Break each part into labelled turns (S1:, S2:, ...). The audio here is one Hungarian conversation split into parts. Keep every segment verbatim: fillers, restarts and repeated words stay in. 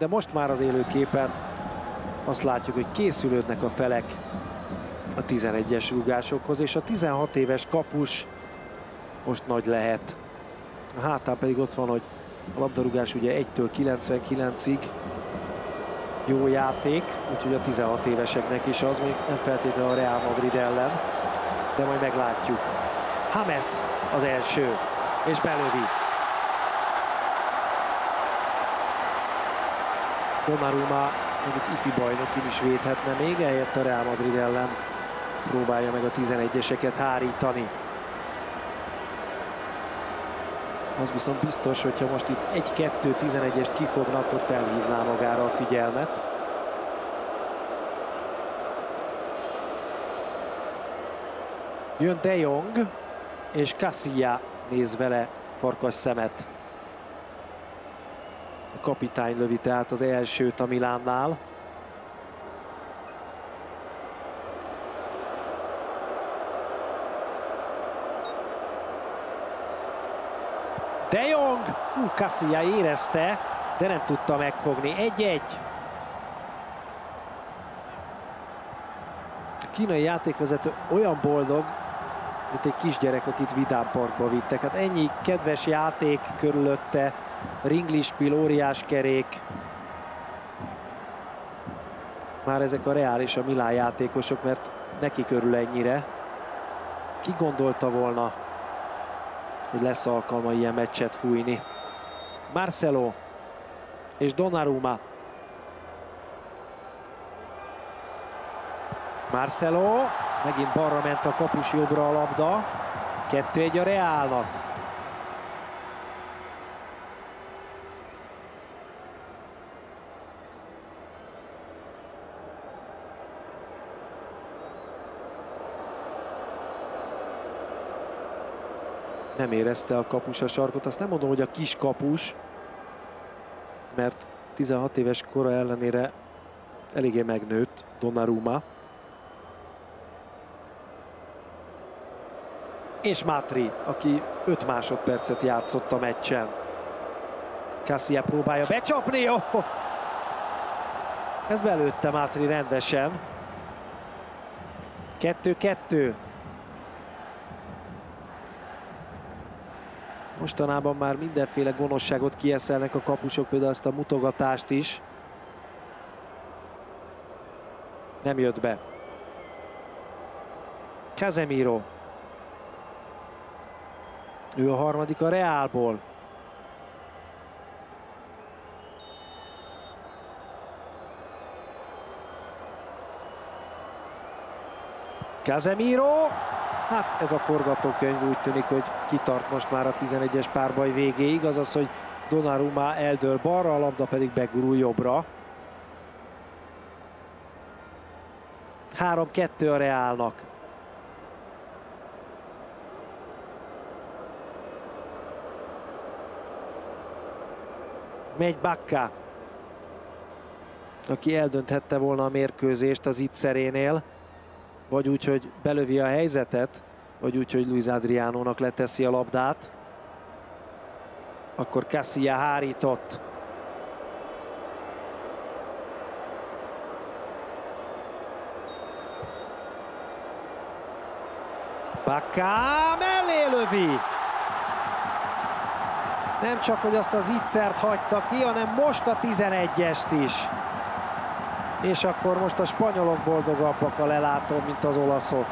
S1: de most már az élőképen azt látjuk, hogy készülődnek a felek a tizenegyes rúgásokhoz, és a tizenhat éves kapus most nagy lehet. A hátán pedig ott van, hogy a labdarúgás ugye egytől kilencvenkilencig jó játék, úgyhogy a tizenhat éveseknek is az, még nem feltétlenül a Real Madrid ellen, de majd meglátjuk. James az első, és belövi. Donnarumma mondjuk ifi bajnokin is védhetne még, ehelyett a Real Madrid ellen próbálja meg a tizenegyeseket hárítani. Az viszont biztos, hogyha most itt egy-kettő tizenegyest kifogna, akkor felhívná magára a figyelmet. Jön De Jong, és Casilla néz vele farkas szemet. A kapitány lövi tehát az elsőt a Milánnál. De Jong! Hú, Casilla érezte, de nem tudta megfogni. egy-egy. A kínai játékvezető olyan boldog, mint egy kisgyerek, akit Vidám Parkba vittek. Hát ennyi kedves játék körülötte, ringlispil, óriás kerék. Már ezek a Real és a Milán játékosok, mert neki körül ennyire. Ki gondolta volna, hogy lesz alkalma ilyen meccset fújni. Marcelo és Donnarumma. Marcelo, megint balra ment a kapus, jobbra a labda. kettő egy a Realnak. Nem érezte a kapus a sarkot, azt nem mondom, hogy a kis kapus, mert tizenhat éves kora ellenére eléggé megnőtt Donnarumma. És Mátri, aki öt másodpercet játszott a meccsen. Casilla próbálja becsapni, oh! Ez belőtte Mátri rendesen. kettő-kettő. Mostanában már mindenféle gonoszságot kieszelnek a kapusok, például ezt a mutogatást is. Nem jött be. Casemiro. Ő a harmadik a Realból. Casemiro. Hát ez a forgatókönyv úgy tűnik, hogy kitart most már a tizenegyes párbaj végéig. Azaz, hogy Donnarumma eldől balra, a labda pedig begurul jobbra. három-kettő a Realnak. Megy Bacca, aki eldönthette volna a mérkőzést az Itzerénél, vagy úgy, hogy belövi a helyzetet, vagy úgy, hogy Luis Adriánónak leteszi a labdát. Akkor Casilla hárított. Bacca mellé lövi. Nem csak, hogy azt az Itzert hagyta ki, hanem most a tizenegyest is. És akkor most a spanyolok boldogabbak a lelátón, mint az olaszok.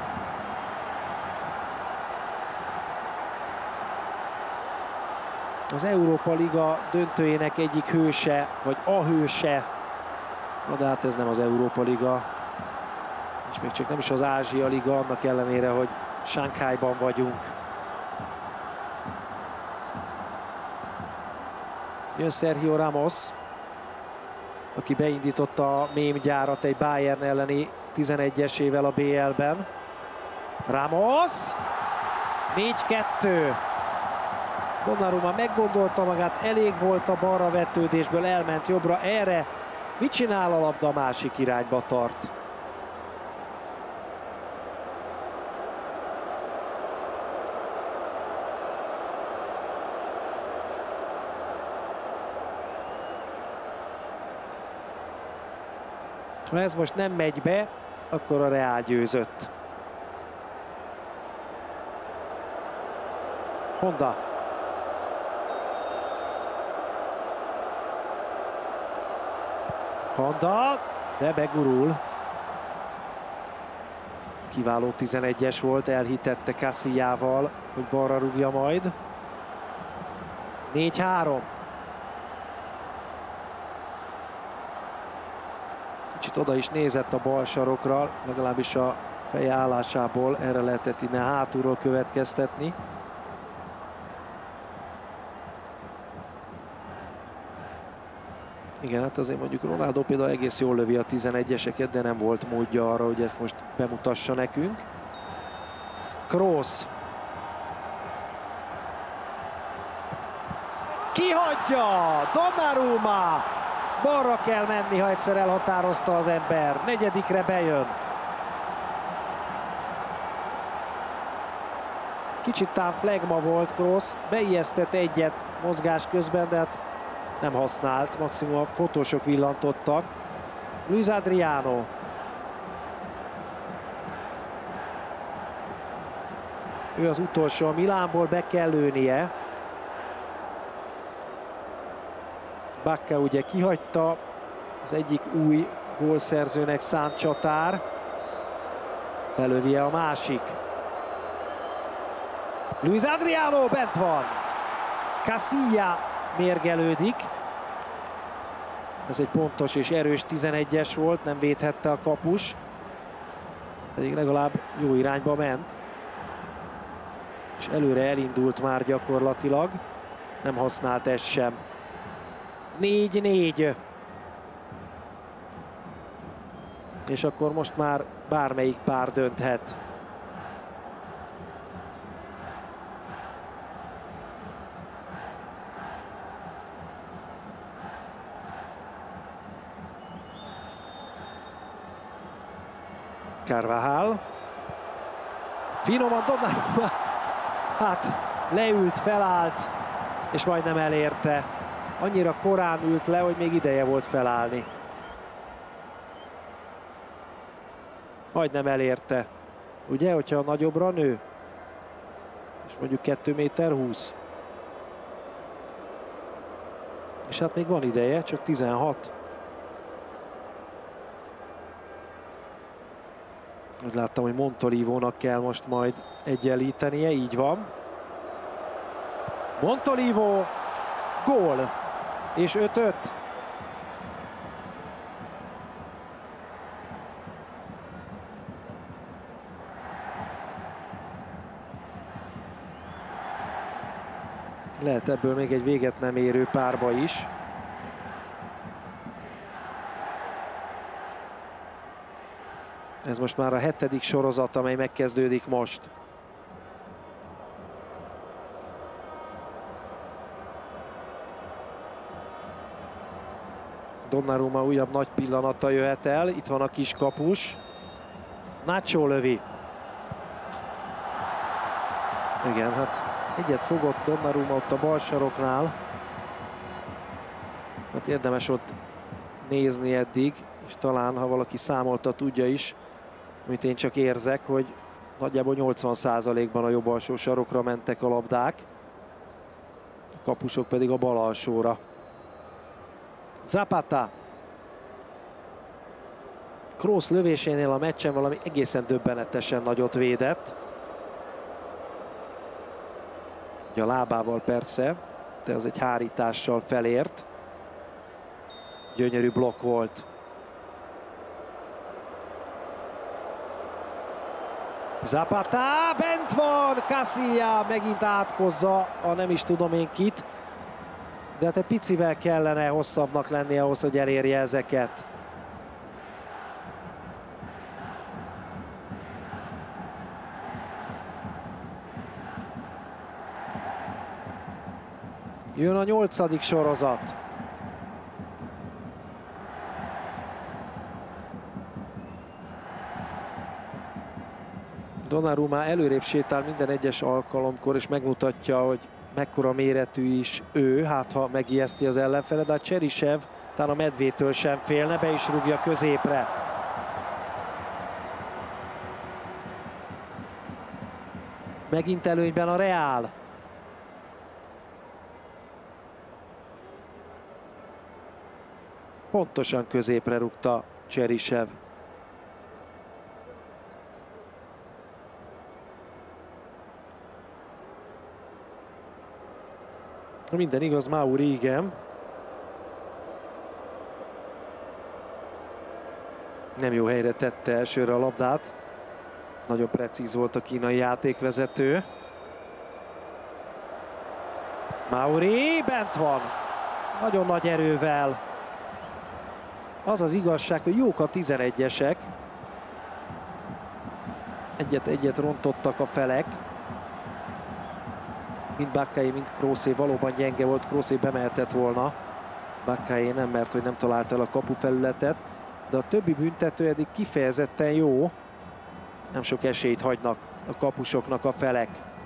S1: Az Európa Liga döntőjének egyik hőse, vagy a hőse. Na de hát ez nem az Európa Liga. És még csak nem is az Ázsia Liga, annak ellenére, hogy Shanghaiban vagyunk. Jön Sergio Ramos, aki beindította a mémgyárat egy Bayern elleni tizenegyesével a bé el-ben. Ramos! négy-kettő. Donnarumma meggondolta magát, elég volt a balra vetődésből, elment jobbra. Erre mit csinál a labda? A másik irányba tart. Ha ez most nem megy be, akkor a Real győzött. Honda. Honda, de begurul. Kiváló tizenegyes volt, elhitette Casillával, hogy balra rúgja majd. négy három. Kicsit oda is nézett a bal sarokra, legalábbis a feje állásából erre lehetett innen hátulról következtetni. Igen, hát azért mondjuk Ronaldo például egész jól lövi a tizenegyeseket, de nem volt módja arra, hogy ezt most bemutassa nekünk. Kroos. Kihagyja! Donnarumma! Balra kell menni, ha egyszer elhatározta az ember. Negyedikre bejön. Kicsit tán flagma volt Kroos. Beijesztett egyet mozgás közben, de hát nem használt. Maximum a fotósok villantottak. Luis Adriano. Ő az utolsó a Milánból, be kell lőnie. Bacca ugye kihagyta, az egyik új gólszerzőnek szánt csatár. Belövi a másik. Luis Adriano bent van. Casilla mérgelődik. Ez egy pontos és erős tizenegyes volt, nem védhette a kapus. Pedig legalább jó irányba ment. És előre elindult már gyakorlatilag. Nem használt ezt sem. négy négy. És akkor most már bármelyik pár dönthet. Carvajal. Finoman Donnarumma. Hát leült, felállt, és majdnem elérte. Annyira korán ült le, hogy még ideje volt felállni. Majdnem elérte. Ugye, hogyha nagyobbra nő? És mondjuk két méter húsz. És hát még van ideje, csak tizenhat. Úgy láttam, hogy Montolivónak kell most majd egyenlítenie, így van. Montolivo, gól, és öt öt. Lehet ebből még egy véget nem érő párba is. Ez most már a hetedik sorozat, amely megkezdődik most. Donnarumma újabb nagy pillanata jöhet el. Itt van a kis kapus. Nacho lövi. Igen, hát egyet fogott Donnarumma ott a bal saroknál. Hát érdemes ott nézni eddig, és talán, ha valaki számolta, tudja is, amit én csak érzek, hogy nagyjából nyolcvan százalékban a jobb alsó sarokra mentek a labdák, a kapusok pedig a bal alsóra. Zapata. Kroos lövésénél a meccsen valami egészen döbbenetesen nagyot védett. Ugye a lábával persze, de az egy hárítással felért. Gyönyörű blokk volt. Zapata, bent van, Casilla megint átkozza a nem is tudom én kit. De hát egy picivel kellene hosszabbnak lenni ahhoz, hogy elérje ezeket. Jön a nyolcadik sorozat. Donnarumma előrébb sétál minden egyes alkalomkor, és megmutatja, hogy mekkora méretű is ő, hát ha megijeszti az ellenfele, de a Cherisev Talán a medvétől sem félne, be is rúgja középre. Megint előnyben a Real. Pontosan középre rúgta Cherisev. Minden igaz, Mauri igen. Nem jó helyre tette elsőre a labdát. Nagyon precíz volt a kínai játékvezető. Mauri bent van. Nagyon nagy erővel. Az az igazság, hogy jók a tizenegyesek. Egyet-egyet rontottak a felek. Mind Bakayé, mind Kroosé valóban gyenge volt. Kroosé bemehetett volna. Bakayé nem, mert hogy nem találta el a kapufelületet. De a többi büntető eddig kifejezetten jó. Nem sok esélyt hagynak a kapusoknak a felek.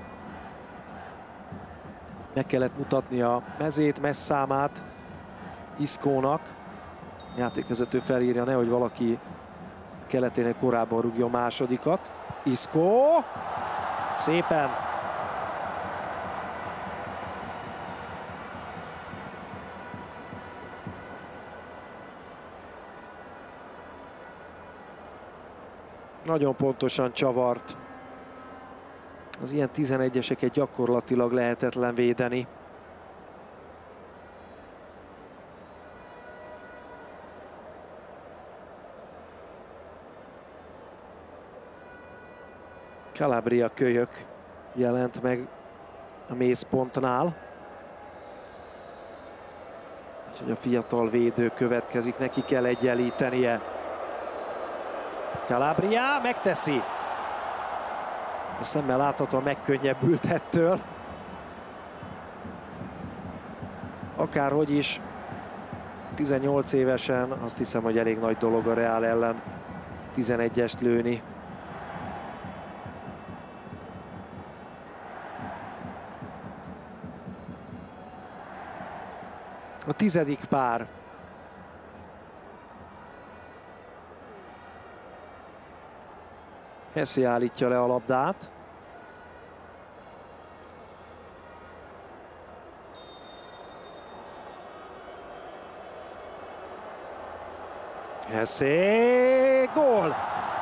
S1: Meg kellett mutatni a mezét, messzámát Iscónak. Játékvezető felírja, nehogy valaki keleténél korábban rúgjon másodikat. Isco! Szépen! Nagyon pontosan csavart. Az ilyen tizenegyeseket gyakorlatilag lehetetlen védeni. Calabria kölyök jelent meg a mészpontnál. Úgyhogy a fiatal védő következik, neki kell egyenlítenie. Calabria megteszi. A szemmel láthatóan megkönnyebbült ettől. Akárhogy is, tizennyolc évesen azt hiszem, hogy elég nagy dolog a Real ellen tizenegyest lőni. A tizedik pár. Hesse állítja le a labdát. Hesse, gól!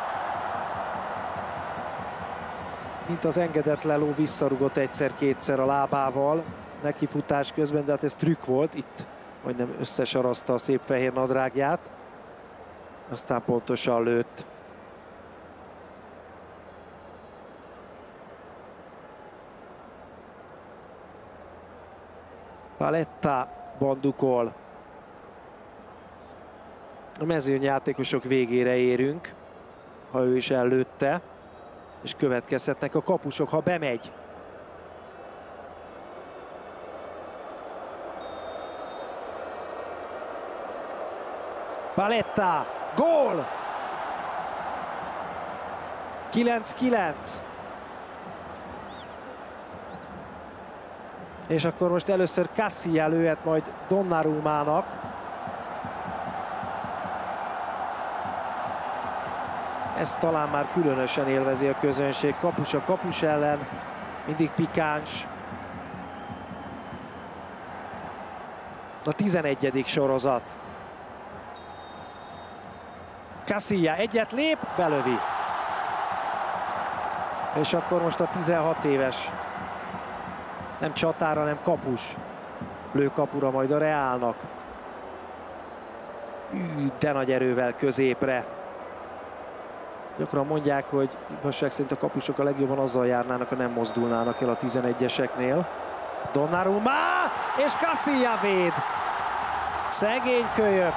S1: Mint az engedetlen ló, visszarugott egyszer-kétszer a lábával neki futás közben, de hát ez trükk volt. Itt majdnem összesarazta a szép fehér nadrágját. Aztán pontosan lőtt. Paletta bandukol. A mezőnyjátékosok végére érünk, ha ő is ellőtte, és következhetnek a kapusok, ha bemegy. Paletta, gól! kilenc kilenc. És akkor most először Casilla lőhet majd Donnarummának. Ezt talán már különösen élvezi a közönség. Kapus a kapus ellen, mindig pikáns. A tizenegyedik sorozat. Casilla egyet lép, belövi. És akkor most a tizenhat éves. Nem csatára, hanem kapus. Lő kapura majd a Realnak. Ű, de nagy erővel középre. Gyakran mondják, hogy igazság szerint a kapusok a legjobban azzal járnának, ha nem mozdulnának el a tizenegyeseknél. Donnarumma! És Casilla véd! Szegény kölyök!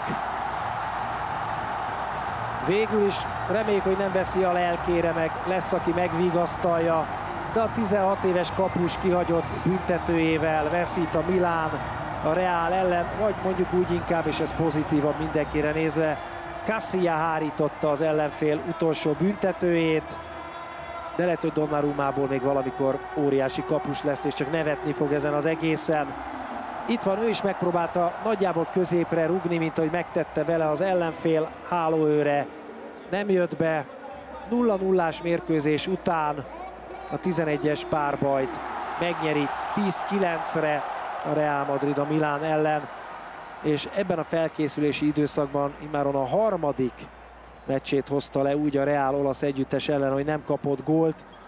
S1: Végül is reméljük, hogy nem veszi a lelkére, meg lesz, aki megvigasztalja. De a tizenhat éves kapus kihagyott büntetőjével veszít a Milán a Real ellen, vagy mondjuk úgy inkább, és ez pozitívabb mindenkire nézve, Casilla hárította az ellenfél utolsó büntetőjét, de lehet, hogy Donnarummából még valamikor óriási kapus lesz, és csak nevetni fog ezen az egészen. Itt van, ő is megpróbálta nagyjából középre rugni, mint ahogy megtette vele az ellenfél hálóőre. Nem jött be. nulla nullás mérkőzés után a tizenegyes párbajt megnyeri tíz kilencre a Real Madrid a Milán ellen, és ebben a felkészülési időszakban immáron a harmadik meccsét hozta le úgy a Real olasz együttes ellen, hogy nem kapott gólt.